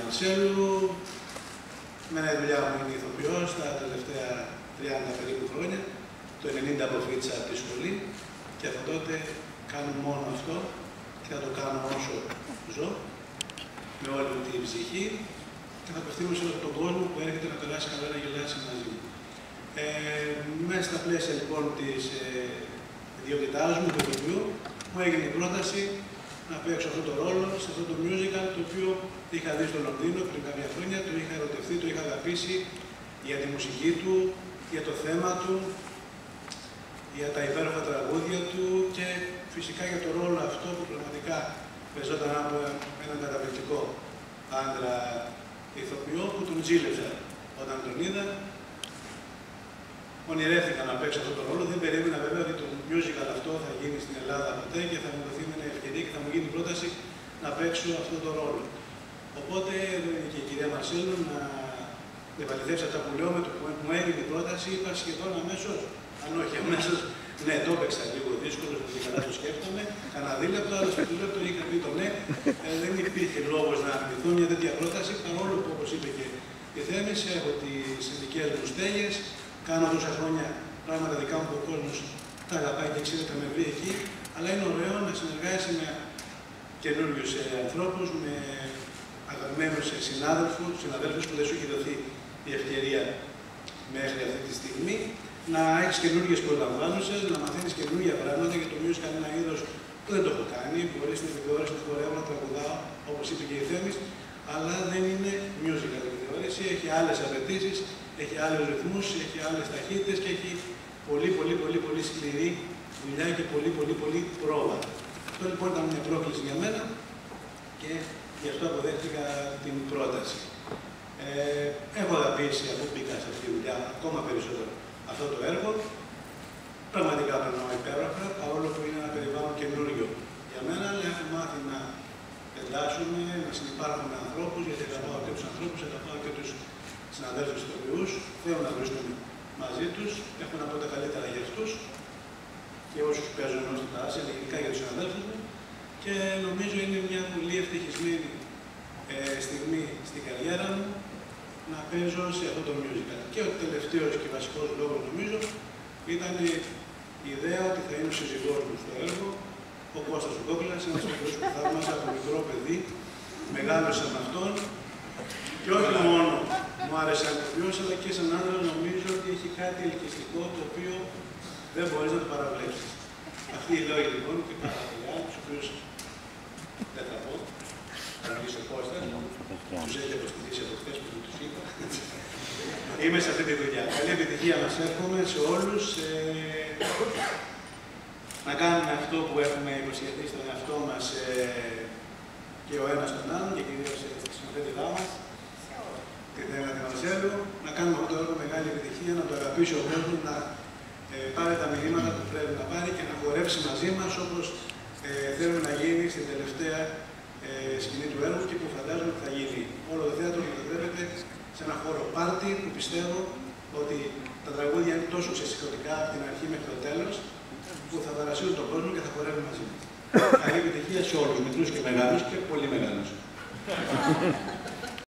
Μαρσέλου. Μένα η δουλειά μου είναι ηθοποιός τα τελευταία 30 περίπου χρόνια. Το 90 αποφύτησα από τη σχολή και από τότε κάνω μόνο αυτό και θα το κάνω όσο ζω, με όλη μου την ψυχή και θα απευθύνω σε όλο τον κόσμο που έρχεται να περάσει καλά, να γελάσει μαζί μου. Μέσα στα πλαίσια λοιπόν της ιδιότητάς μου, του ηθοποιού, μου έγινε η πρόταση να παίξω αυτό το ρόλο σε αυτό το musical, το οποίο είχα δει στο Λονδίνο πριν κάποια χρόνια, το είχα ερωτευτεί, το είχα αγαπήσει για τη μουσική του, για το θέμα του, για τα υπέροχα τραγούδια του και φυσικά για το ρόλο αυτό που πραγματικά παίζονταν από έναν καταπληκτικό άντρα ηθοποιό που τον τζίλεψα όταν τον είδα. Ονειρεύτηκα να παίξω αυτό το ρόλο. Δεν περίμενα βέβαια ότι το musical αυτό θα γίνει στην Ελλάδα ποτέ και θα μου δοθεί μια ευκαιρία και θα μου γίνει η πρόταση να παίξω αυτό το ρόλο. Οπότε και η κυρία Μαρσέλου να επαληθεύσει αυτά που λέω, με το που μου έγινε η πρόταση, είπα σχεδόν αμέσως, αν όχι αμέσως, ναι, το έπαιξα λίγο δύσκολο, γιατί καλά το σκέφτομαι. Κανένα δίλεπτο, αλλά στο δίλεπτο είχα πει το ναι. Δεν υπήρχε λόγος να αρνηθώ μια τέτοια πρόταση, παρόλο που, όπως είπε και η Θέμης, έχω τις ειδικές μου στέγες, κάνω τόσα χρόνια πράγματα δικά μου που ο κόσμος τα αγαπάει και ξέρετε με βρει εκεί, αλλά είναι ωραίο να συνεργάζεσαι με καινούριους ανθρώπους, με αγαπημένους συναδέλφους που δεν σου έχει δοθεί η ευκαιρία μέχρι αυτή τη στιγμή, να έχεις καινούργιες προλαμβάνωσες, να μαθαίνεις καινούργια πράγματα για το musical, ένα είδος που δεν το έχω κάνει. Μπορεί στην επιθεώρηση να χορεύω, να τραγουδάω, όπως είπε και η Θέμης, αλλά δεν είναι musical η επιθεώρηση. Έχει άλλες απαιτήσεις, έχει άλλους ρυθμούς, έχει άλλες ταχύτητες και έχει πολύ σκληρή δουλειά και πολύ πρόβα. Αυτό λοιπόν ήταν μια πρόκληση για μένα και γι' αυτό αποδέχτηκα την πρόταση. Έχω αγαπήσει αφού μπήκα σε αυτή τη δουλειά ακόμα περισσότερο αυτό το έργο. Πραγματικά περνάω υπέροχα, παρόλο που είναι ένα περιβάλλον καινούριο για μένα, αλλά έχω μάθει να εντάσσουμε, να συνυπάρχω με ανθρώπους, γιατί αγαπάω και τους ανθρώπους, αγαπάω και τους συναδέλφους ηθοποιούς, θέλω να βρίσκομαι μαζί τους, έχω να πω τα καλύτερα για αυτούς και όσους παίζουν ως την τάση, αλλά γενικά για τους συναδέλφους μου και νομίζω είναι μια πολύ ευτυχισμένη στιγμή στην καριέρα μου να παίζω σε αυτό το musical. Και ο τελευταίος και βασικός λόγος νομίζω ήταν η ιδέα ότι θα είναι ο σύζυγός μου στο έργο, ο Κώστας Κόκλας, ένας ηθοποιός που θαύμασα από μικρό παιδί, μεγάλωσα με αυτόν και όχι μόνο μου άρεσε να ηθοποιός, αλλά και σαν άντρας νομίζω ότι έχει κάτι ελκυστικό το οποίο δεν μπορείς να το παραβλέψεις. Αυτοί οι λόγοι λοιπόν και πάρα πολλοί άλλοι, τους οποίους δεν θα πω, θα μιλήσει ο Κώστας, τους έχει αποστηθήσει από χθες που τους είπα. Είμαι σε αυτή τη δουλειά. Καλή επιτυχία μας εύχομαι σε όλους. Να κάνουμε αυτό που έχουμε υποσχεθεί στον εαυτό μας και ο ένας τον άλλον και κυρίως στη συνοδεύτητά μας, τη Θέμη Μαρσέλου, να κάνουμε αυτό το έργο μεγάλη επιτυχία, να το αγαπήσει ο κόσμος, να πάρει τα μηνύματα που πρέπει να πάρει και να χορέψει μαζί μας όπως θέλουμε να γίνει στην τελευταία σκηνή του έργου και που φαντάζομαι ότι θα γίνει. Όλο το θέατρο μετατρέπεται σε ένα χώρο πάρτι που πιστεύω ότι τα τραγούδια είναι τόσο ξεσηκωτικά από την αρχή μέχρι το τέλος που θα παρασύρουν τον κόσμο και θα χορεύουν μαζί μας. Καλή επιτυχία σε όλους, μικρούς και μεγάλους και πολύ μεγάλους.